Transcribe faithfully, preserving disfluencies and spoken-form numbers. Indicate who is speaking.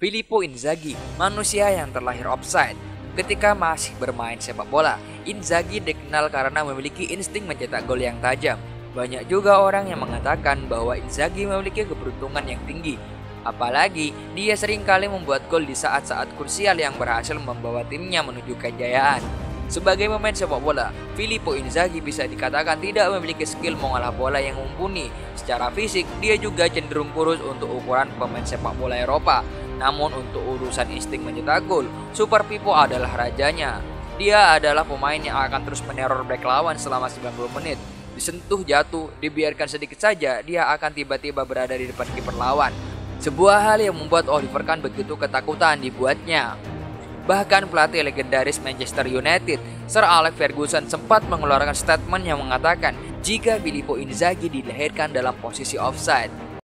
Speaker 1: Filippo Inzaghi, manusia yang terlahir offside. Ketika masih bermain sepak bola, Inzaghi dikenal karena memiliki insting mencetak gol yang tajam. Banyak juga orang yang mengatakan bahwa Inzaghi memiliki keberuntungan yang tinggi. Apalagi, dia sering kali membuat gol di saat-saat krusial yang berhasil membawa timnya menuju kejayaan. Sebagai pemain sepak bola, Filippo Inzaghi bisa dikatakan tidak memiliki skill mengolah bola yang mumpuni. Secara fisik, dia juga cenderung kurus untuk ukuran pemain sepak bola Eropa. Namun untuk urusan insting mencetak gol, Super Pippo adalah rajanya. Dia adalah pemain yang akan terus meneror bek lawan selama sembilan puluh menit. Disentuh jatuh, dibiarkan sedikit saja, dia akan tiba-tiba berada di depan kiper lawan. Sebuah hal yang membuat Oliver Kahn begitu ketakutan dibuatnya. Bahkan pelatih legendaris Manchester United, Sir Alex Ferguson sempat mengeluarkan statement yang mengatakan jika Filippo Inzaghi dilahirkan dalam posisi offside.